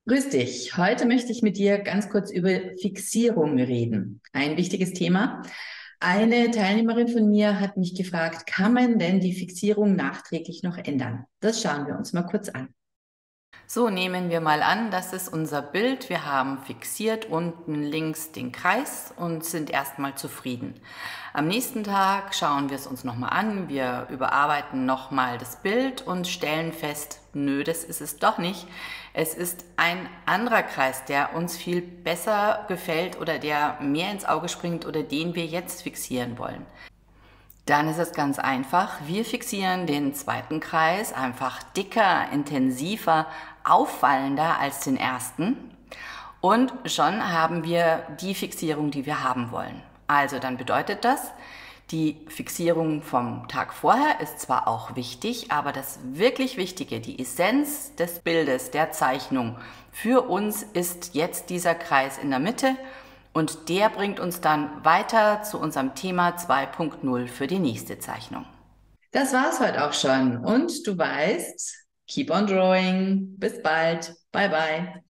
Grüß dich. Heute möchte ich mit dir ganz kurz über Fixierung reden. Ein wichtiges Thema. Eine Teilnehmerin von mir hat mich gefragt, kann man denn die Fixierung nachträglich noch ändern? Das schauen wir uns mal kurz an. So, nehmen wir mal an, das ist unser Bild. Wir haben fixiert unten links den Kreis und sind erstmal zufrieden. Am nächsten Tag schauen wir es uns nochmal an. Wir überarbeiten nochmal das Bild und stellen fest, nö, das ist es doch nicht. Es ist ein anderer Kreis, der uns viel besser gefällt oder der mehr ins Auge springt oder den wir jetzt fixieren wollen. Dann ist es ganz einfach. Wir fixieren den zweiten Kreis einfach dicker, intensiver, auffallender als den ersten. Und schon haben wir die Fixierung, die wir haben wollen. Also dann bedeutet das, die Fixierung vom Tag vorher ist zwar auch wichtig, aber das wirklich Wichtige, die Essenz des Bildes, der Zeichnung für uns ist jetzt dieser Kreis in der Mitte. Und der bringt uns dann weiter zu unserem Thema 2.0 für die nächste Zeichnung. Das war's heute auch schon. Und du weißt, keep on drawing. Bis bald. Bye bye.